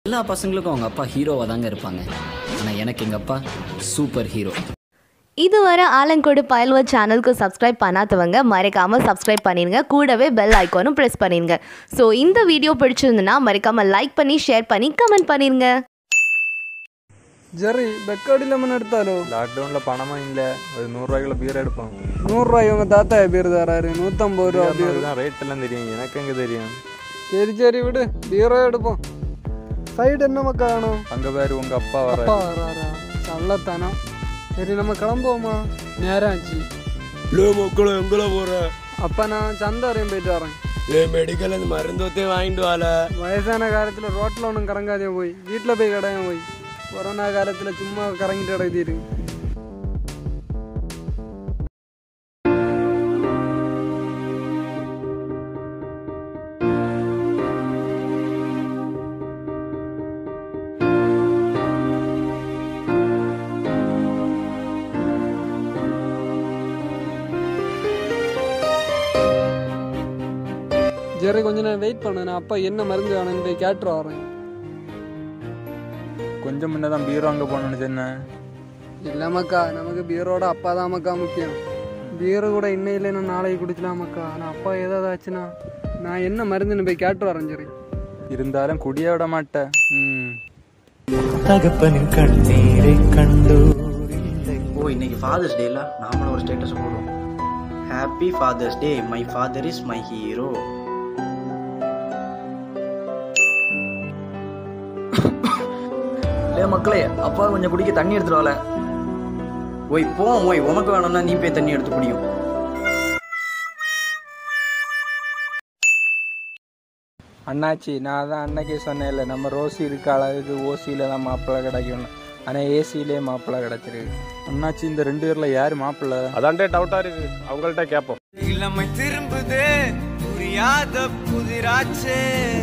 எல்லா பசங்களுக்கும் அவங்க அப்பா ஹீரோவாக தாங்க இருப்பாங்க. ஆனால் எனக்கு எங்கள் அப்பா சூப்பர் ஹீரோ. இதுவரை ஆலங்கோடு பயல்வர் சேனலுக்கு சப்ஸ்கிரைப் பண்ணாதவங்க மறக்காமல் சப்ஸ்கிரைப் பண்ணிடுங்க. கூடவே பெல் ஐக்கானும் ப்ரெஸ் பண்ணிடுங்க. ஸோ இந்த வீடியோ பிடிச்சிருந்துன்னா மறக்காமல் லைக் பண்ணி ஷேர் பண்ணி கமெண்ட் பண்ணிடுங்க. ஜெரி பெக்காடி லெமன் எடுத்தாலோ? லாக்டவுனில் பணமும் இல்லை, ஒரு 100 ரூபாய்க்குள்ள பீர் எடுப்போம். 100 ரூபாய் உங்கள் தாத்தா பீர் தராரு, 150 ரூபா பீர் தான். ரேட் எல்லாம் தெரியும், எனக்கு எங்கே தெரியும். சரி சரி விடு, பீரோ எடுப்போம். சைடு என்ன மக்கா வேணும்? அங்கே பேர் உங்கள் அப்பா அப்பா வராரா? சொல்லத்தானா? சரி நம்ம கிளம்புவோமா? நேரம் ஆச்சு. இல்லை மக்களை எங்களை போகிற அப்போ நான் சந்தை வரையும் போயிட்டு வரேன். மெடிக்கல் அந்த மருந்தோத்தே வாங்கிட்டு வாழ. வயசான காலத்தில் ரோட்டில் ஒன்றும் கறங்காதே போய், வீட்டில் போய் கடையும் போய். கொரோனா காலத்தில் சும்மா கறங்கிட்டு கிடக்குது. ஜெரி கொஞ்ச நேரம் வெயிட் பண்ண, நான் அப்பா என்ன மருந்து வேணும்னு போய் கேட்டு வரேன். கொஞ்சம் முன்னே தான் பீரோ அங்கே போகணுன்னு சொன்னேன். இல்லைம்மாக்கா, நமக்கு பீரோட அப்பா தான் மக்கா முக்கியம். பீரோ கூட இன்னும் இல்லைன்னா நாளைக்கு குடிக்கலாமக்கா. ஆனால் அப்பா ஏதாவது ஆச்சுன்னா நான் என்ன மருந்துன்னு போய் கேட்டு வரேன். சரி இருந்தாலும் குடிய விட மாட்டேன். ஓ இன்னைக்கு ஃபாதர்ஸ் டேல நாமளும் ஒரு ஸ்டேட்டஸ் போடுவோம். Happy father's day, my father is my hero. இல்லை மக்களே, அப்பா கொஞ்சம் குடிக்க தண்ணி எடுத்துருவாள. ஓய் போ, ஓய் உனக்கு வேணும்னா நீ போய் தண்ணி எடுத்து குடியும். அண்ணாச்சி, நான் தான் அன்னைக்கே சொன்னேன் இல்லை, நம்ம ரோசி இருக்க அளவுக்கு ஓசியில் தான் மாப்பிள்ளை கிடைக்கணும். ஆனால் ஏசியிலே மாப்பிள்ளை கிடைச்சிருக்கு. அண்ணாச்சி, இந்த 2 பேரில் யார் மாப்பிள்ளை? அதான்டே டவுட்டாக இருக்கு, அவங்கள்ட்ட கேட்போம். இளமை திரும்புதே புரியாத புதிராச்சே.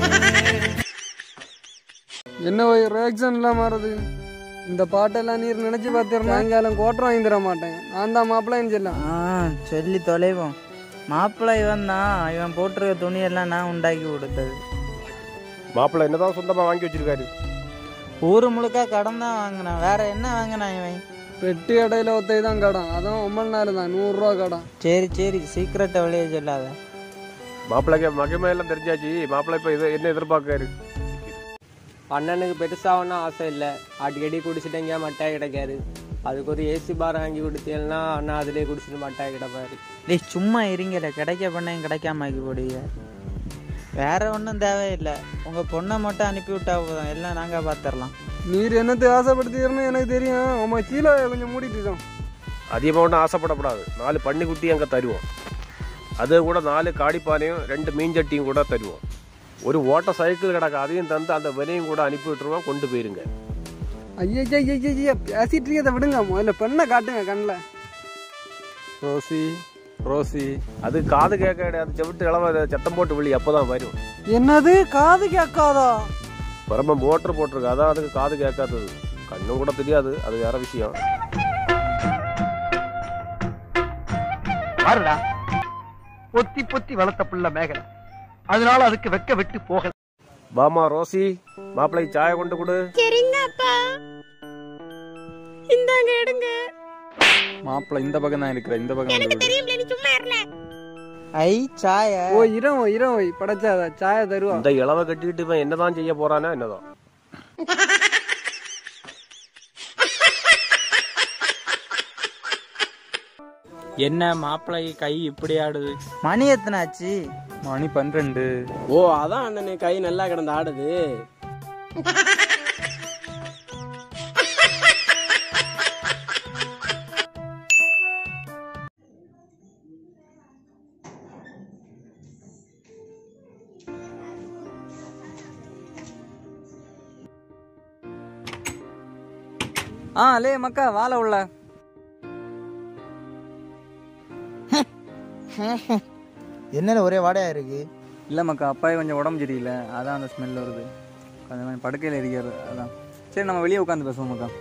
என்ன போய் ரியாக்ஷன்லாம் மாறுது? இந்த பாட்டெல்லாம் நீர் நினைச்சு பார்த்துருந்தா சாயங்காலம் கோட்டர் வாங்கி தர மாட்டேன். நான் தான் மாப்பிள்ளைன்னு சொல்லலாம். சொல்லி தொலைவோம். மாப்பிள்ளை இவன் தான், இவன் போட்டிருக்க துணியெல்லாம் நான் உண்டாக்கி கொடுத்தது. மாப்பிள்ளை என்னதான் சொந்தமாக வாங்கி வச்சிருக்காரு. ஊரு முழுக்க கடன் தான் வாங்கினான், வேற என்ன வாங்கினான் இவன்? பெட்டி கடையில் ஒத்தை தான் கடன், அதுவும் 9 நாள் தான் 100 ரூபா கடன். சரி சரி, சீக்கிரட்டை வெளியே சொல்லாத. மாப்பிள்ளைக்கு மகிமையெல்லாம் தெரிஞ்சாச்சு. மாப்பிள்ளை இப்போ என்ன எதிர்பார்க்காரு? அண்ணனுக்கு பெருசாக ஒன்றும் ஆசை இல்லை. அடிக்கடி குடிச்சிட்டு எங்கேயா மட்டாய் கிடைக்காது. அதுக்கு ஒரு ஏசி பார் வாங்கி கொடுத்தீங்கன்னா அண்ணா அதிலே குடிச்சிட்டு மட்டாய் கிடப்பாரு. டேய் சும்மா இருங்கல, கிடைக்க பண்ணையும் கிடைக்காம ஆக்கி போடுவீங்க. வேற ஒன்றும் தேவையில்லை, உங்கள் பொண்ணை மட்டும் அனுப்பி விட்டா போதும், எல்லாம் நாங்கள் பார்த்துடலாம். நீர் என்னத்தை ஆசைப்படுத்திக்கிறன்னு எனக்கு தெரியும். அவன் கீழே கொஞ்சம் மூடிட்டு இருக்கான். அதிகமாக ஒன்றும் ஆசைப்படக்கூடாது. 4 பன்னிக்குட்டி அங்கே தருவோம். அது கூட 4 காடிப்பானையும் 2 மீன்சட்டியும் கூட தருவோம். ஒரு ஓட்ட சைக்கிள் கிடக்கு, அதையும் தந்து அந்த வினையும் கூட அனுப்பி விட்டுருவோம். கொண்டு போயிருங்க. ஐயா பேசிட்டு இருக்கதை விடுங்க, முதல்ல பெண்ணை காட்டுங்க கண்ணில். ரோசி ரோசி, அது காது கேட்க கிடையாது, செவிட்டு கிளம்ப சத்தம் போட்டு விழி, அப்போதான் வரும். என்னது காது கேட்காதா? பரம மோட்டர் போட்டிருக்கு, அதான் அதுக்கு காது கேட்காதது. கண்ணும் கூட தெரியாது, அது வேற விஷயம். பாருடா, பொத்தி பொத்தி வளர்த்த புள்ள மேகலை, அதனால அதுக்கு வெக்க விட்டு போகல. பாமா ரோசி, மாப்பிள்ளை சாய கொண்டு கொடு. சரிங்க அப்பா, இந்தாங்க எடுங்க. மாப்பிள்ளை இந்த பக்கம் தான் இருக்கிற, இந்த பக்கம் வந்து ஐ சாய. ஓ இரவு படைச்சாத சாய தருவா. இந்த இளவை கட்டிக்கிட்டு இவன் என்னதான் செய்ய போறானா என்னதான். என்ன மாப்பிள்ளை கை இப்படி ஆடுது? மணி எத்தனாச்சு? மணி 12. ஓ அதான் அண்ணனே கை நல்லா கிடந்து ஆடுது. லே மக்கா வாழ உள்ள. என்னல ஒரே வாடையா இருக்கு? இல்லை மக்கா, அப்பாயே கொஞ்சம் உடம்பு சரியில்லை, அதான் அந்த ஸ்மெல் வருது. கொஞ்சம் படுக்கையில் இருக்கிறது, அதான். சரி நம்ம வெளியே உட்காந்து பேசுவோம் மக்கா.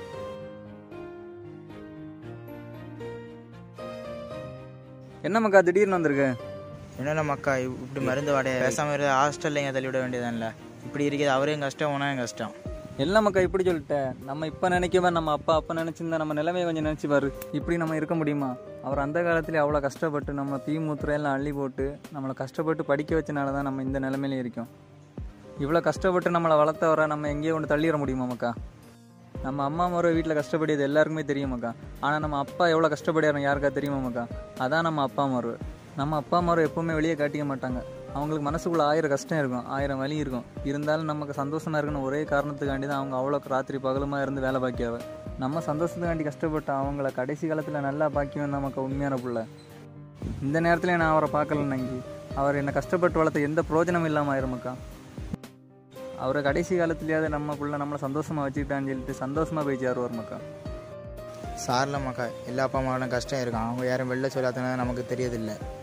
என்ன மக்கா திடீர்னு வந்திருக்கு? என்னென்ன மக்கா இப்படி மருந்து வாடைய பேசாமல் ஹாஸ்டல்ல தள்ளி விட வேண்டியதான்ல. இப்படி இருக்குது அவரையும் கஷ்டம், உனக்கும் கஷ்டம். எல்லாம் மக்கா இப்படி சொல்லிட்டேன். நம்ம இப்போ நினைக்கவா நம்ம அப்பா அப்போ நினச்சிருந்தா நம்ம நிலைமையை கொஞ்சம் நினச்சி பாரு. இப்படி நம்ம இருக்க முடியுமா? அவர் அந்த காலத்துலேயே அவ்வளோ கஷ்டப்பட்டு நம்ம தீமூத்திரையெல்லாம் அள்ளி போட்டு நம்மளை கஷ்டப்பட்டு படிக்க வச்சனால தான் நம்ம இந்த நிலைமையிலே இருக்கோம். இவ்வளோ கஷ்டப்பட்டு நம்மளை வளர்த்தவரை நம்ம எங்கேயோ கொண்டு தள்ளிட முடியுமா மக்கா? நம்ம அம்மா முறை வீட்டில் கஷ்டப்படியது எல்லாருக்குமே தெரியுமாக்கா. ஆனால் நம்ம அப்பா எவ்வளோ கஷ்டப்படியாரோ யாருக்கா தெரியுமா மக்கா? அதான் நம்ம அப்பா முறை. நம்ம அப்பா முறை எப்போவுமே வெளியே காட்டிக்க மாட்டாங்க. அவங்களுக்கு மனசுக்குள்ளே 1000 கஷ்டம் இருக்கும், 1000 வலி இருக்கும். இருந்தாலும் நமக்கு சந்தோஷமாக இருக்குன்னு ஒரே காரணத்துக்காண்டி தான் அவங்க அவ்வளோ ராத்திரி பகலுமாக இருந்து வேலை பாக்கியாவ. நம்ம சந்தோஷத்துக்காண்டி கஷ்டப்பட்டு அவங்கள கடைசி காலத்தில் நல்லா பாக்கியம் நமக்கு உண்மையான பிள்ளை. இந்த நேரத்தில் நான் அவரை பார்க்கலன்னாங்கி அவர் என்னை கஷ்டப்பட்டு வளர்த்த எந்த பிரயோஜனமும் இல்லாமல் ஆயிருமக்கா. அவரை கடைசி காலத்துலேயாவது நம்ம பிள்ளை நம்மளை சந்தோஷமாக வச்சுக்கிட்டான்னு சொல்லிட்டு சந்தோஷமாக போய் சேருவார் மக்கா. சாரில் மக்கா, எல்லா அப்பா அம்மாவோட கஷ்டம் இருக்கும். அவங்க யாரும் வெளில சொல்லாதனால நமக்கு தெரியதில்லை.